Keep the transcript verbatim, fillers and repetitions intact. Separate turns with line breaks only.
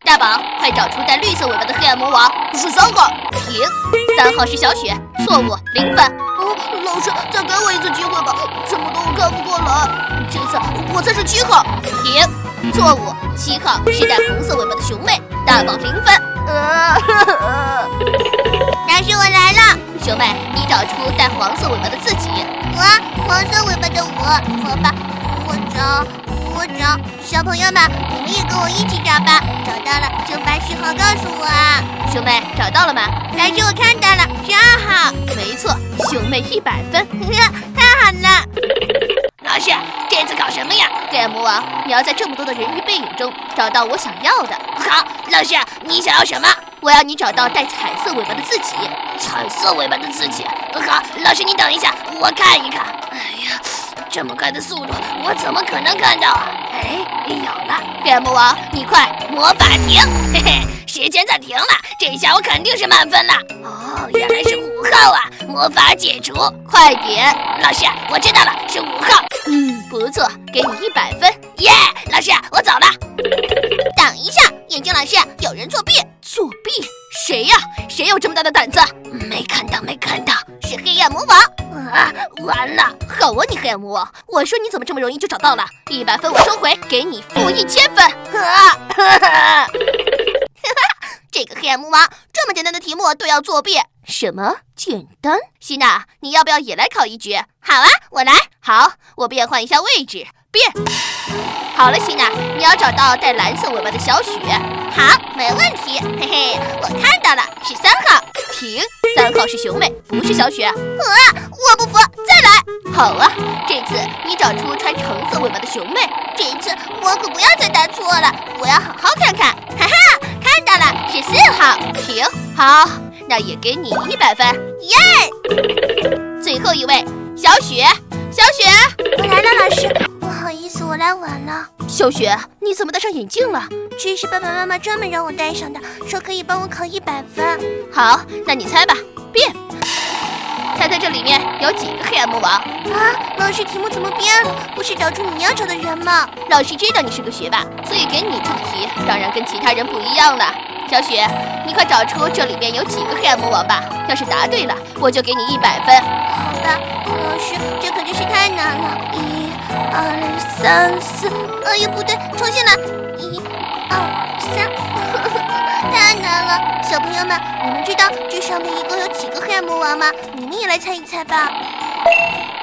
大宝，快找出带绿色尾巴的黑暗魔王。
是三号。
停，三号是小雪，错误，零分。
哦，老师，再给我一次机会吧，什么都看不过来。这次我才是七号。
停，错误，七号是带红色尾巴的熊妹，大宝零分。
老师，我来了。
熊妹，你找出带黄色尾巴的自己。
我，黄色尾巴的我，好吧，我找，我找。小朋友们，你们也跟我一起找吧。找到了就把序号告诉我啊。
熊妹找到了吗？
老师，我看到了，十二号。
没错，熊妹一百分，
太好了。
老师，这次搞什么呀？黑暗魔王，你要在这么多的人鱼背影中找到我想要的。
好，老师，你想要什么？
我要你找到带彩色尾巴的自己。
彩色尾巴的自己。好，老师你等一下，我看一看。哎呀，这么快的速度，我怎么可能看到啊？哎，有了！
黑暗魔王，你快
魔法停！嘿嘿，时间暂停了，这下我肯定是满分了。哦，原来是五号啊！魔法解除，
快点！
老师，我知道了，是五号。
嗯，不错，给你一百分。
耶，老师，我走了。
等一下，眼镜老师，有人作弊！
作弊？谁呀？谁有这么大的胆子？
没看到，没看到，
是黑暗魔王。
啊，完了！
好啊，你黑暗魔王！我说你怎么这么容易就找到了？一百分我收回，给你负一千分。
啊！哈哈！这个黑暗魔王，这么简单的题目都要作弊？
什么简单？希娜，你要不要也来考一局？
好啊，我来。
好，我变换一下位置，变。好了，希娜，你要找到带蓝色尾巴的小雪。
好，没问题。嘿嘿，我看到了，是三号。
停，三号是熊妹，不是小雪。
啊，我不服，再来。
好啊，这次你找出穿橙色尾巴的熊妹。
这一次我可不要再答错了，我要好好看看。哈哈，看到了，是四号。
停，好，那也给你一百分。
耶！
最后一位，小雪，小雪，
我来了，老师。不好意思，我来晚了。
小雪，你怎么戴上眼镜了？
这是爸爸妈妈专门让我戴上的，说可以帮我考一百分。
好，那你猜吧，变。猜猜这里面有几个黑暗魔王？
啊，老师，题目怎么变了？不是找出你要找的人吗？
老师知道你是个学霸，所以给你出的题当然跟其他人不一样了。小雪，你快找出这里面有几个黑暗魔王吧。要是答对了，我就给你一百分。
好的，老师，这可真是太难了。一、二、三、四，哎呀，不对，重新来。一、二、三，太难了。小朋友们，你们知道这上面一共有几个黑暗魔王吗？你们也来猜一猜吧。